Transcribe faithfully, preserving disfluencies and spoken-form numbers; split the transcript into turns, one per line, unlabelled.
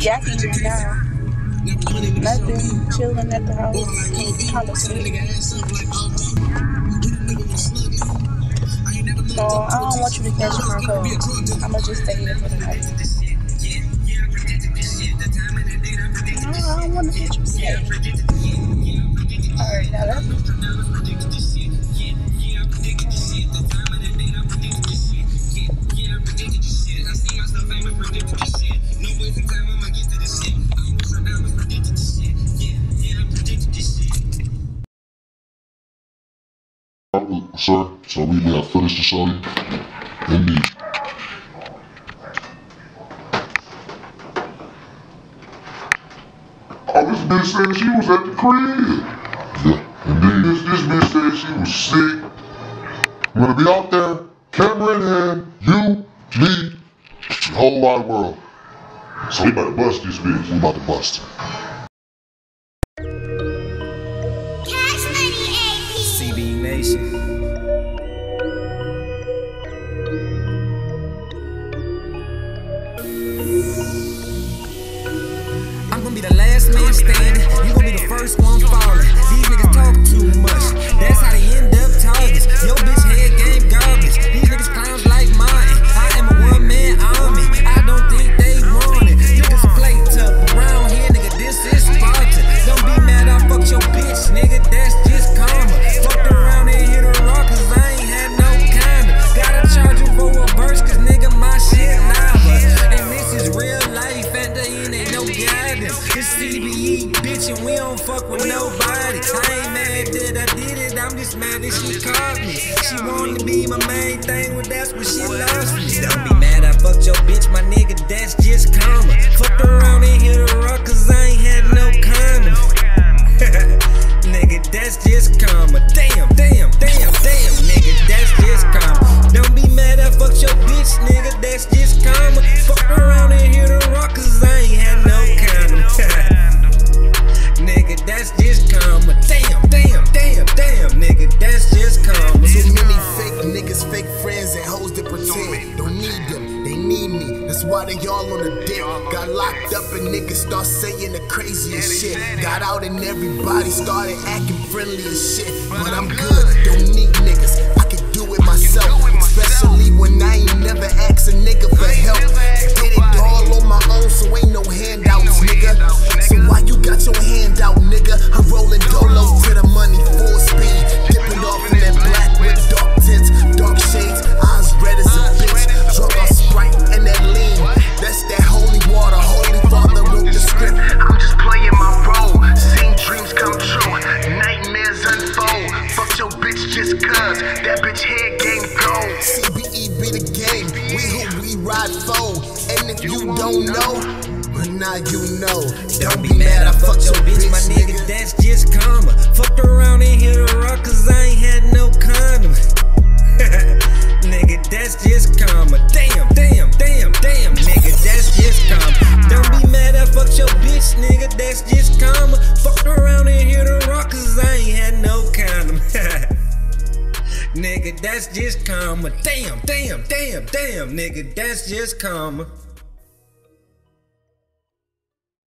jacking you now. Nothing, chilling at the house, kind of sleep. No, I don't want you to catch my cold. I'ma just stay here for the night. No, I don't want to get you sick. Alright, now that's
Sir, so we got footage to show you. Indeed. Oh, this bitch said she was at the crib. Yeah, indeed. This, this bitch said she was sick. I'm gonna be out there, camera in hand, you, me, the whole wide world. So we about to bust this bitch. We about to bust her.
C B Nation. I'm gonna be the last man standing. You gonna be the first one falling. These niggas talk too much. That's how they end up targets. Yo bitch head game garbage. These niggas clowns like mine. I am a one man army. I don't think they want it. Niggas play tough around here, nigga. This is Sparta. Don't be mad, I fucked your bitch, nigga. That's just karma. Fucked around and hit a rock, cause I ain't had no condom. Gotta charge you for a verse, cause nigga, my shit lava. And this is real life, at the end ain't no guidance. It's C B E, bitch, and we don't fuck with nobody. I ain't mad that I did it, I'm just mad that she caught me. She wanted to be my main thing, well that's when she lost me. Don't be mad, I fucked your bitch, my nigga, that's just karma. Fucked around and hit a rock, cause I ain't had no condom. Nigga, that's just karma. Damn, damn, damn, damn, nigga, that's just karma. Don't be mad, I fucked your bitch, nigga, that's just karma. Fucked around and hit a rock, cause I ain't had no condom. Nigga, that's just karma. Damn, damn, damn, damn, nigga, that's just karma.
So many fake niggas, fake friends, and hoes that pretend. Don't need them, they need me. That's why they all on the dick. Got locked up and niggas start saying the craziest shit. Got out and everybody started acting friendly as shit. But I'm good, don't need niggas. I can do it myself, especially when I ain't never asked a nigga for help. Did it all on my own, so ain't no handouts, nigga. So why you got your hand out, nigga? I'm rolling dolo to the money, full speed, dipping off in that black with dark tints, dark shades, eyes red as a bitch. Drunk on Sprite and that lean, that's that holy water. Holy Father wrote the script. I'm just playing my role, seeing dreams come true, nightmares unfold. Fuck your bitch just cause that bitch head game gold. C B E be the game, we who we ride for. And if you don't know, but now you know.
Don't be mad, I fucked your bitch, my nigga, that's just karma. Fucked around and hit a rock, cause I ain't had no condom. Nigga, that's just karma. Damn, damn, damn, damn, nigga, that's just karma. Don't be mad, I fucked your bitch, nigga, that's just karma. Fucked around and hit a rock, cause I ain't had no condom. Nigga, that's just karma. Damn, damn, damn, damn, nigga, that's just karma.